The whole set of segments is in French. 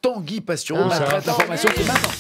Tanguy Pastureau. La traite d'information qui est maintenant.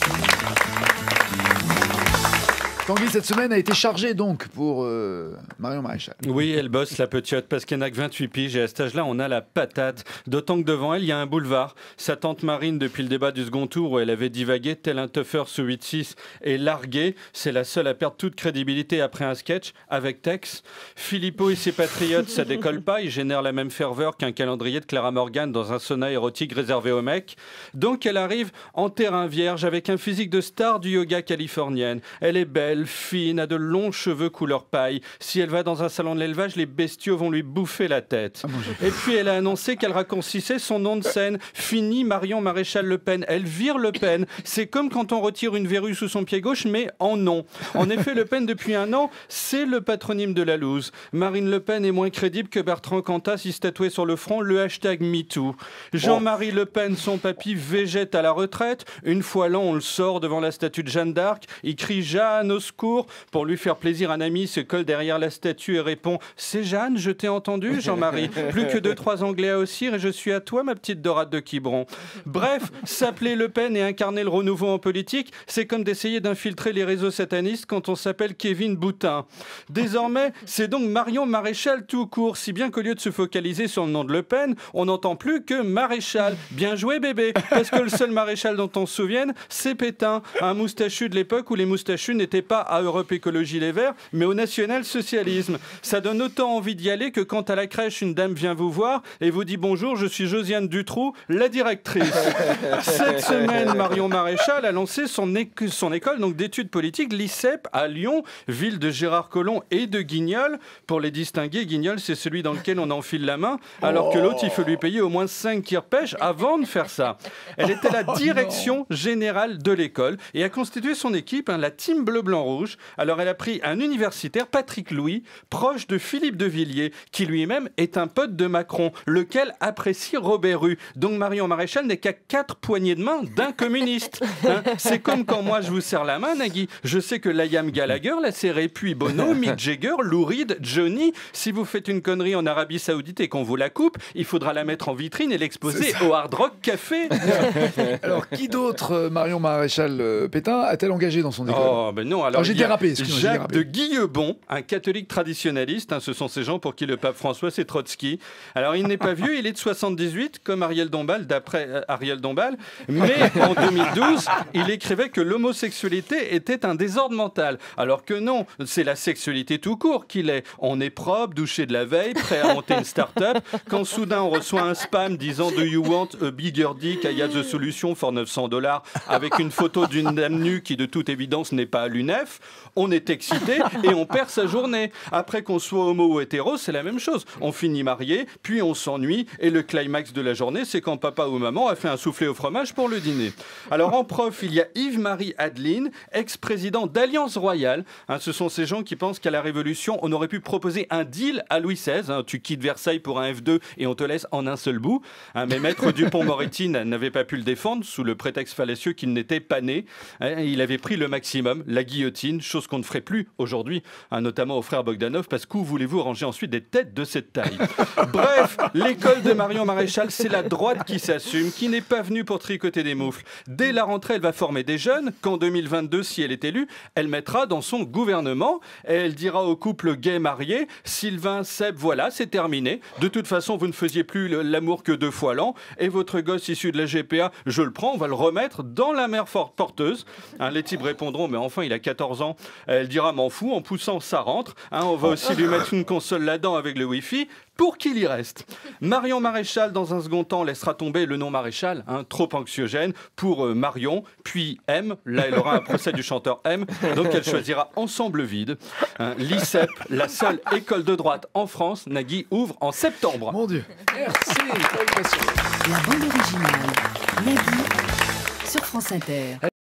Tanguy, cette semaine a été chargée donc pour Marion Maréchal. Oui, elle bosse la petite parce qu'elle n'a que 28 piges et à cet âge-là, on a la patate. D'autant que devant elle, il y a un boulevard. Sa tante Marine, depuis le débat du second tour où elle avait divagué, tel un teuffer sous 8-6, est larguée. C'est la seule à perdre toute crédibilité après un sketch avec Tex. Philippot et ses patriotes, ça décolle pas. Ils génèrent la même ferveur qu'un calendrier de Clara Morgan dans un sauna érotique réservé aux mecs. Donc elle arrive en terrain vierge avec un physique de star du yoga californienne. Elle est belle, fine, a de longs cheveux couleur paille. Si elle va dans un salon de l'élevage, les bestiaux vont lui bouffer la tête. Et puis elle a annoncé qu'elle raccourcissait son nom de scène. Fini Marion Maréchal Le Pen. Elle vire Le Pen. C'est comme quand on retire une verrue sous son pied gauche, mais en non. En effet, Le Pen, depuis un an, c'est le patronyme de la loose. Marine Le Pen est moins crédible que Bertrand Cantat s'y tatouait sur le front le hashtag MeToo. Jean-Marie Le Pen, son papy, végète à la retraite. Une fois l'an, on le sort devant la statue de Jeanne d'Arc. Il crie « Jeanne, au secours !» Pour lui faire plaisir, un ami se colle derrière la statue et répond « C'est Jeanne, je t'ai entendu, Jean-Marie. Plus que 2-3 Anglais à haussir et je suis à toi, ma petite dorade de Quiberon. » Bref, s'appeler Le Pen et incarner le renouveau en politique, c'est comme d'essayer d'infiltrer les réseaux satanistes quand on s'appelle Kevin Boutin. Désormais, c'est donc Marion Maréchal tout court, si bien qu'au lieu de se focaliser sur le nom de Le Pen, on n'entend plus que Maréchal. Bien joué, bébé, parce que le seul Maréchal dont on se souvienne, c'est Pétain, un moustachu de l'époque où les moustachus n'étaient pas à Europe Écologie Les Verts, mais au national-socialisme. Ça donne autant envie d'y aller que quand à la crèche, une dame vient vous voir et vous dit « Bonjour, je suis Josiane Dutroux, la directrice. » Cette semaine, Marion Maréchal a lancé son école donc d'études politiques, l'ICEP, à Lyon, ville de Gérard Collomb et de Guignol. Pour les distinguer, Guignol, c'est celui dans lequel on enfile la main, alors que l'autre, il faut lui payer au moins 5 kirpèches avant de faire ça. Elle était la direction générale de l'école et a constitué son équipe, la team bleu-blanc-rouge. Alors elle a pris un universitaire, Patrick Louis, proche de Philippe de Villiers, qui lui-même est un pote de Macron, lequel apprécie Robert Hue. Donc Marion Maréchal n'est qu'à 4 poignées de main d'un communiste. C'est comme quand moi je vous serre la main, Nagui. Je sais que Liam Gallagher l'a serré, puis Bono, Mick Jagger, Lou Reed, Johnny. Si vous faites une connerie en Arabie Saoudite et qu'on vous la coupe, il faudra la mettre en vitrine et l'exposer au Hard Rock Café. Alors qui d'autre, Marion Maréchal Pétain, a-t-elle engagé dans son école? Oh, ben non, alors j'ai dérapé. Jacques de Guillebon, un catholique traditionnaliste, ce sont ces gens pour qui le pape François c'est Trotsky. Alors il n'est pas vieux, il est de 78 comme Ariel Dombal, d'après Ariel Dombal, mais en 2012 il écrivait que l'homosexualité était un désordre mental, alors que non, c'est la sexualité tout court qu'il est. On est propre, douché de la veille, prêt à monter une start-up, quand soudain on reçoit un spam disant Do you want a bigger dick? I have the solution for $900 avec une photo d'une dame nue qui de toute évidence n'est pas à l'UNEF. On est excité et on perd sa journée. Après qu'on soit homo ou hétéro, c'est la même chose. On finit marié, puis on s'ennuie et le climax de la journée, c'est quand papa ou maman a fait un soufflé au fromage pour le dîner. Alors en prof, il y a Yves-Marie Adeline, ex-président d'Alliance Royale. Ce sont ces gens qui pensent qu'à la Révolution, on aurait pu proposer un deal à Louis XVI. Tu quittes Versailles pour un F2 et on te laisse en un seul bout. Mais Maître Dupond-Moretti n'avait pas pu le défendre sous le prétexte fallacieux qu'il n'était pas né. Il avait pris le maximum, la guillotine, chose qu'on ne ferait plus aujourd'hui, notamment aux frères Bogdanov, parce qu'où voulez-vous ranger ensuite des têtes de cette taille? Bref, l'école de Marion Maréchal, c'est la droite qui s'assume, qui n'est pas venue pour tricoter des moufles. Dès la rentrée, elle va former des jeunes, qu'en 2022, si elle est élue, elle mettra dans son gouvernement, et elle dira au couple gay marié, Sylvain, Seb, voilà, c'est terminé. De toute façon, vous ne faisiez plus l'amour que 2 fois l'an, et votre gosse issu de la GPA, je le prends, on va le remettre dans la mer porteuse. Les types répondront, mais enfin, il a 14 ans. Elle dira, m'en fous, en poussant, ça rentre. On va aussi lui mettre une console là-dedans avec le Wi-Fi pour qu'il y reste. Marion Maréchal, dans un second temps, laissera tomber le nom Maréchal, trop anxiogène, pour Marion, puis M. Là, elle aura un procès du chanteur M, donc elle choisira Ensemble Vide. L'ICEP, la seule école de droite en France, Nagui, ouvre en septembre. Mon Dieu. Merci. La bande originale, Nagui, sur France Inter.